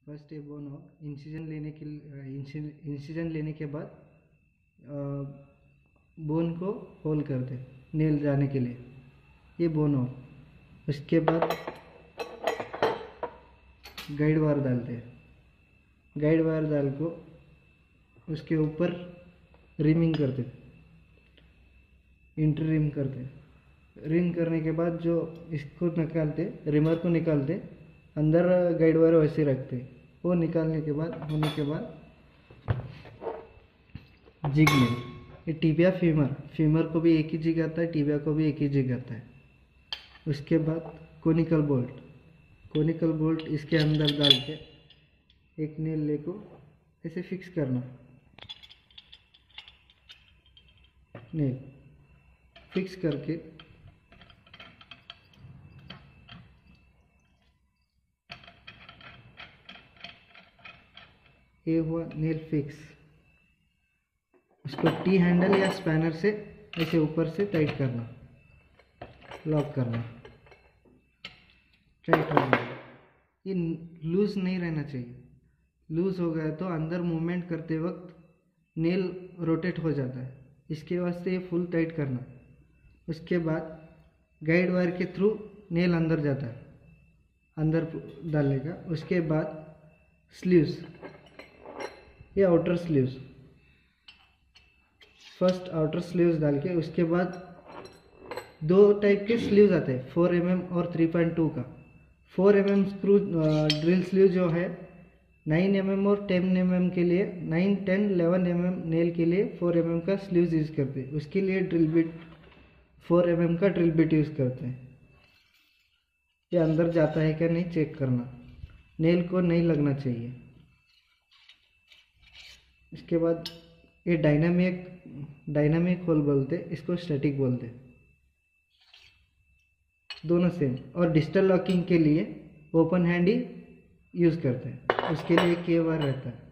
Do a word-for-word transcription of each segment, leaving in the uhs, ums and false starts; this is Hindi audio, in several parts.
फर्स्ट ये बोन हो इंसिजन लेने के इंसिजन लेने के बाद बोन को होल कर दे नेल जाने के लिए, ये बोन हो। उसके बाद गाइड वायर डालते हैं, गाइड वायर डाल को उसके ऊपर रिमिंग करते, इंटर रिम करते। रिम करने के बाद जो इसको निकालते, रिमर को निकालते, अंदर गाइड वायर वैसे रखते। वो निकालने के बाद होने के बाद जिग में ये टिबिया फीमर, फीमर को भी एक ही जिग आता है, टिबिया को भी एक ही जिग आता है। उसके बाद कोनिकल बोल्ट, कोनिकल बोल्ट इसके अंदर डाल के एक नेल ले को ऐसे फिक्स करना, नेल फिक्स करके ये हुआ नेल फिक्स। उसको टी हैंडल या स्पैनर से ऐसे ऊपर से टाइट करना, लॉक करना, टाइट हो गया। ये लूज नहीं रहना चाहिए, लूज हो गया तो अंदर मूवमेंट करते वक्त नेल रोटेट हो जाता है, इसके वास्ते ये फुल टाइट करना। उसके बाद गाइड वायर के थ्रू नेल अंदर जाता है, अंदर डालेगा। उसके बाद स्लीव्स, ये outer sleeves, first outer sleeves डाल के उसके बाद दो टाइप के स्लीव्स आते हैं, फोर एम एम और थ्री पॉइंट टू का। Four m m screw drill sleeve जो है नाइन एम एम और टेन एम एम के लिए, nine ten eleven m m nail के लिए फोर एम एम का स्लीव्स यूज़ करते हैं। उसके लिए drill bit four m m का ड्रिल बिट यूज़ करते हैं। ये अंदर जाता है क्या नहीं चेक करना, नेल को नहीं लगना चाहिए। इसके बाद ये डायनामिक डायनामिक होल बोलते, इसको स्टैटिक बोलते, दोनों सेम। और डिजिटल लॉकिंग के लिए ओपन हैंड ही यूज़ करते हैं, उसके लिए के वायर रहता है।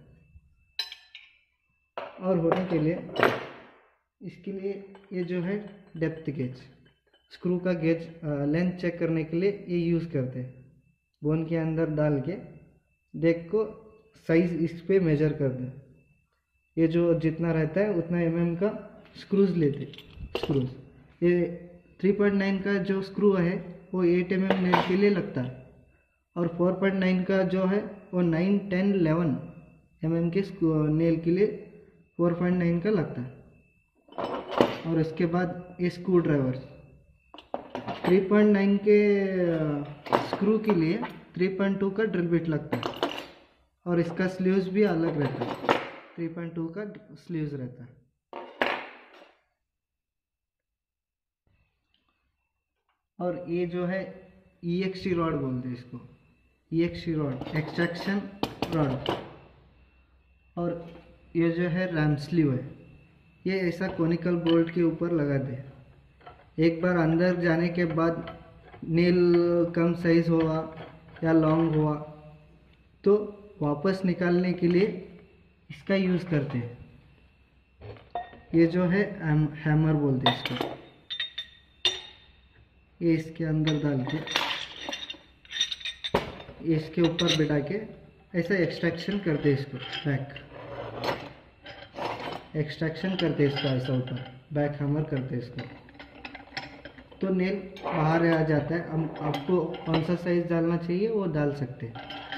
और होने के लिए इसके लिए ये जो है डेप्थ गेज, स्क्रू का गेज लेंथ चेक करने के लिए ये यूज़ करते हैं। बोन के अंदर डाल के देख को साइज इस पे मेजर कर दें, ये जो जितना रहता है उतना एम एम का स्क्रूज लेते, स्क्रूज ये थ्री पॉइंट नाइन का जो स्क्रू है वो एट एम एम नेल के लिए लगता है, और फोर पॉइंट नाइन का जो है वो nine ten eleven m m के नेल के लिए फोर पॉइंट नाइन का लगता है। और इसके बाद ये screw driver three point nine के स्क्रू के लिए थ्री पॉइंट टू का ड्रिल बिट लगता है, और इसका स्लीव्स भी अलग रहता है, थ्री पॉइंट टू का स्लीव्स रहता है। और ये जो है ई एक्स टी रॉड बोलते हैं इसको, E X T rod extraction rod. और ये जो है रैम स्लीव है, ये ऐसा कोनिकल बोल्ट के ऊपर लगा दे। एक बार अंदर जाने के बाद नेल कम साइज हुआ या लॉन्ग हुआ तो वापस निकालने के लिए इसका यूज़ करते हैं। ये जो है हैमर बोलते हैं इसको, ये इसके अंदर डाल के ये इसके ऊपर बिठा के ऐसा एक्सट्रैक्शन करते हैं, इसको बैक एक्सट्रैक्शन करते हैं, इसका ऐसा ऊपर बैक हैमर करते हैं इसको, तो नेल बाहर आ जाता है। हम आपको कौन सा साइज डालना चाहिए वो डाल सकते हैं।